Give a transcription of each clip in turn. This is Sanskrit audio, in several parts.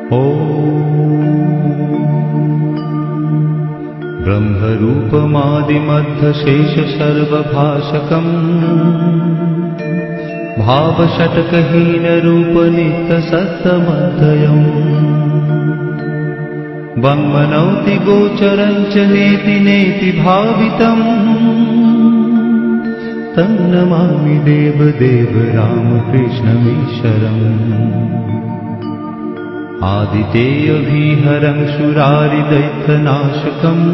ब्रह्मरूपमादिमध्यशेषसर्वभाषकम् भावषट्कहीनरूपनित्यसत्तमद्वयम् वङ्मनौति गोचरञ्च नेति नेति भावितम् तन्नमामि देवदेव रामकृष्णमीश्वरम् आदितेयविहरं शूरारिदैत्यनाशकम्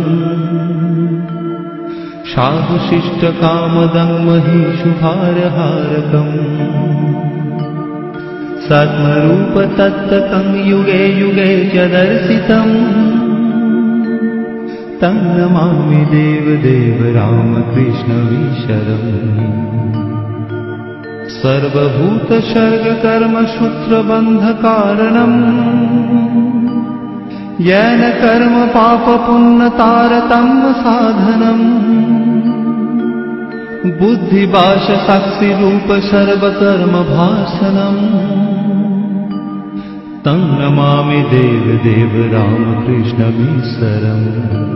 साधुशिष्टकामदं महिषुभारहारकम् सद्मरूपतत्ततं युगे युगे च दर्शितम् तं नमामि देवदेव रामकृष्णमीश्वरम् सर्वभूतसर्गकर्मसूत्रबन्धकारणम् येन कर्म पापपुण्यतारतम्य साधनम् बुद्धिभाषसाक्षिरूप सर्वकर्मभासनम् तं नमामि देवदेव रामकृष्णमीश्वरम्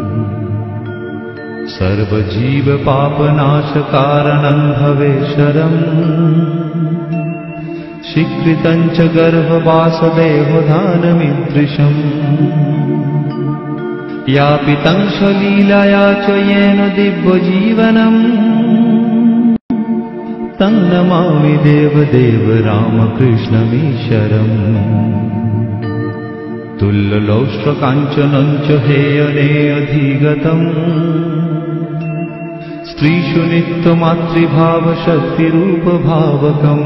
सर्वजीवपापनाशकारणं भवेश्वरम् स्वीकृतं च गर्भवासदेवदानमीदृशम् यापितं स्वलीलया च येन दिव्यजीवनम् तं नमामि देवदेव रामकृष्णमीश्वरम् तुल्यलौष्ट्रकाञ्चनं च हेयनेऽधिगतम् स्त्रीषु नित्यमातृभावशक्तिरूपभावकम्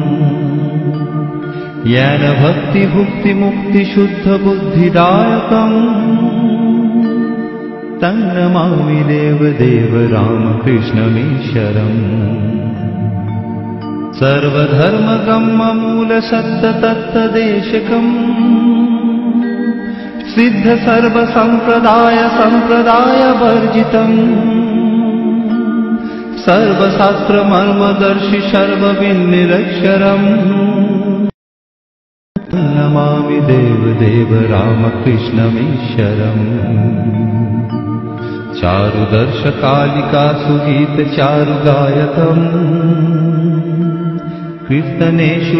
येन भक्तिभुक्तिमुक्तिशुद्धबुद्धिदायकम् तं नमामि देवदेव रामकृष्णमीश्वरम् सर्वधर्मगम्यमूलसत्ततत्तदेशकम् सिद्ध सर्वसम्प्रदायवर्जितम् सर्वशास्त्रमर्मदर्शि सर्वविन्निरक्षरम् नमामि देवदेव रामकृष्णमीश्वरम् चारुदर्शकालिकासुगीतचारुगायकम् कीर्तनेषु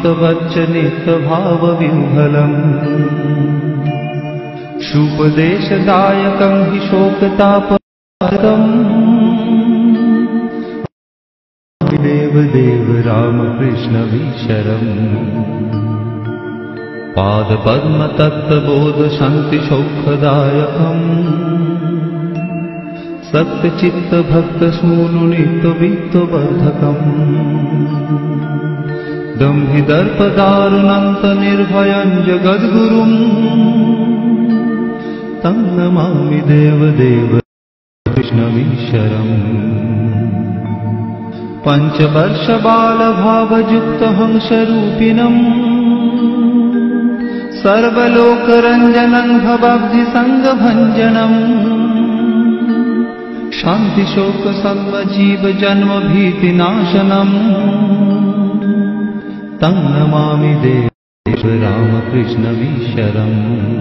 मत्तवच्चनित्यभावविह्वलम् शुपदेशदायकं हि शोकतापहरम् देवदेव रामकृष्णमीश्वरम् पादपद्मतत्त्वबोधशान्तिसौख्यदायकम् सत्यचित्तभक्तसूनुनित्यवित्तवर्धकम् दम्भिदर्पदारुणन्तनिर्भयं जगद्गुरुम् तं नमामि देवदेव कृष्णमीश्वरम् पञ्चवर्षबालभावयुक्तहंसरूपिणम् सर्वलोकरञ्जनं भवाब्धिसङ्गभञ्जनम् शान्तिशोकसर्वजीवजन्मभीतिनाशनम् तं नमामि देव रामकृष्णमीश्वरम्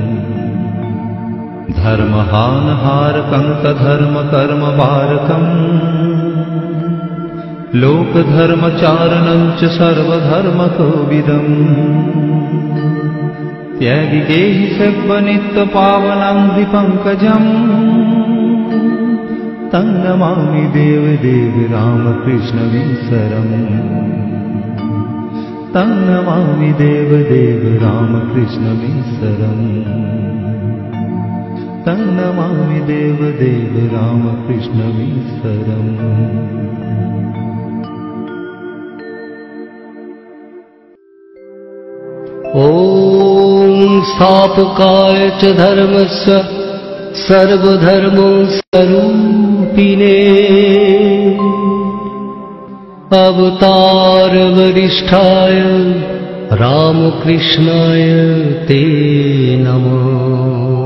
धर्महानहारकं तधर्मकर्मवारकम् लोकधर्मचारणं च सर्वधर्मकोविदम् त्यागिगेहि सर्वनित्यपावनं द्विपङ्कजम् तं नमामि देवदेव रामकृष्णमीश्वरम् तं नमामि देवदेव रामकृष्णमीश्वरम् तं नमामि देवदेव रामकृष्णमीश्वरम्। ॐ स्थापकाय च धर्मस्य सर्वधर्मस्वरूपिणे अवतारवरिष्ठाय रामकृष्णाय ते नमः।